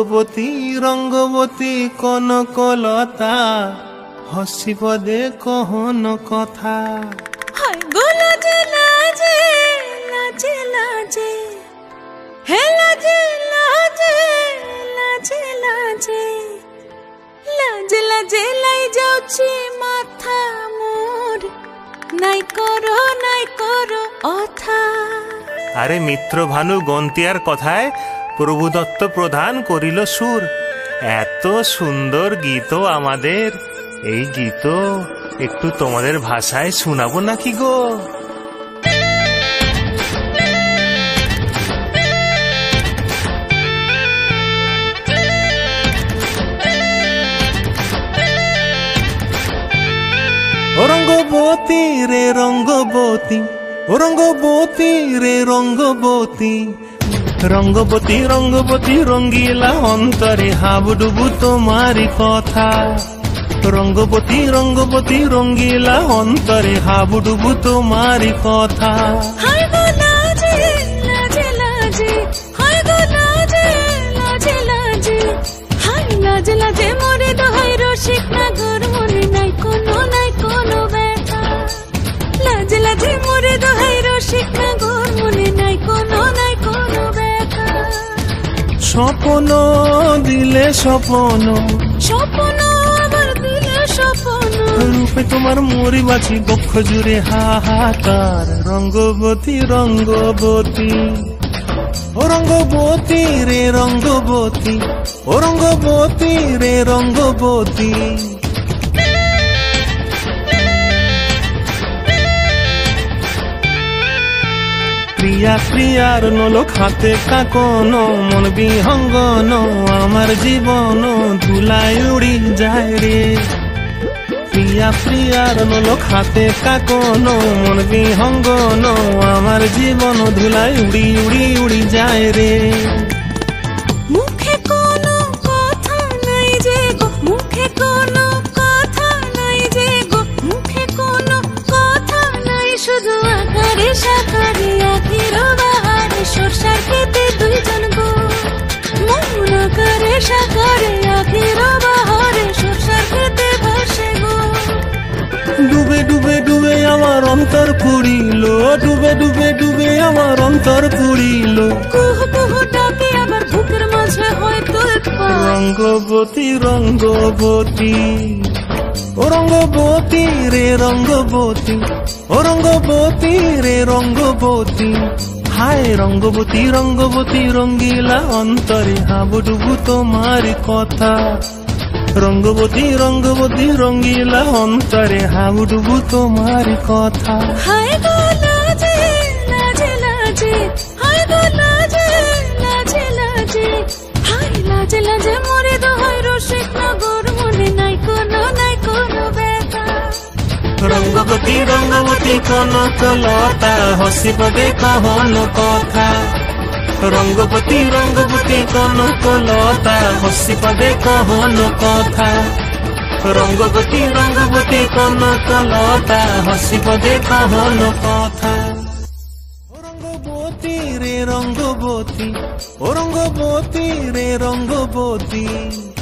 রঙ্গবতী রঙ্গবতী কনকলতা হসিব দে কহন কথা। হায় গো লাজে লাজে লাজে লাজে হে লাজে লাজে লাজে লাজে লাজে লাজে লাই যাଉଛି মাথা মোর নাই করো অথা। আরে মিত্র ভানু গন্তিয়ার কথায় প্রভুদত্ত প্রধান করিল সুর। এত সুন্দর গীত আমাদের, এই গীত একটু তোমাদের ভাষায় শোনাবো নাকি গো? রঙ্গবতী রে রঙ্গবতী, রঙ্গবতী রে রঙ্গবতী, রঙ্গবতী রঙ্গবতী রঙ্গিলা অন্তরে হাবুডুবু তোমারি কথা। রঙ্গবতী রঙ্গবতী রঙ্গিলা অন্তরে হাবুডুবু তোমারি কথা। হায় গো লাজে লাজে লাজে হায় গো লাজে লাজে লাজে হায় লাজে লাজে মোরে দোহাই রসিক নাগর মনে নাই কোনো ব্যথা। লাজে লাজে মোরে দোহাই রসিক নাগর মনে নাই কোনো ব্যথা। স্বপ্ন দিলে স্বপ্ন, স্বপ্ন আমার দিলে স্বপ্ন, রূপে তোমার মরি বাছি বক্ষ জুড়ে হাহাকার। রঙ্গবতী রঙ্গবতী, ও রঙ্গবতী রে রঙ্গবতী, ও রঙ্গবতী রে রঙ্গবতী। প্রিয়া প্রিয়ার নলোক হাতে কাকন, মন বিহঙ্গন আমার জীবন ধুলায় উড়ি যায় রে। প্রিয়া প্রিয়ার নলোক হাতে কাকন, মন বিহঙ্গন আমার জীবন ধুলায় উড়ি উড়ি উড়ি যায় রে। মুখে কোনো কথা নাই যে গো, মুখে কোনো কথা নাই যে গো, মুখে কোনো কথা নাই, শুধু আকারে সাকারে আখির বাহারে সরষার খেতে দুইজন গো। মন আকারে সাকারে আখির বাহারে সরষার খেতে ভাসে গো। ডুবে ডুবে ডুবে আমার অন্তর পুড়িল, ডুবে ডুবে ডুবে আমার অন্তর পুড়িল। কুহ কুহ ডাকে আবার বুকের মাঝে হয় তোলপাড়। রঙ্গবতী রঙ্গবতী, ও রঙ্গবতী রে রঙ্গবতী, ও রঙ্গবতী রে রঙ্গবতী। হায় রঙ্গবতী রঙ্গবতী রঙ্গিলা অন্তরে হাবুডুবু তোমারি কথা। রঙ্গবতী রঙ্গবতী রঙ্গিলা অন্তরে হাবুডুবু তোমারি কথা। হায় গো লাজে লাজে লাজে হায় গো লাজে লাজে লাজে হায় লাজে লাজে মোরে দোহাই রসিক নগর মনে নাই কোনো ব্যথা। রঙ্গবতী রঙ্গবতী কনকলতা হসিব দে কহন কথা। রঙ্গবতী রঙ্গবতী কনকলতা হসিব দে কহন কথা। রঙ্গবতী রঙ্গবতী কনকলতা হসিব দে কহন কথা। রঙ্গবতী রে রঙ্গবতী, ও রঙ্গবতী রে রঙ্গবতী।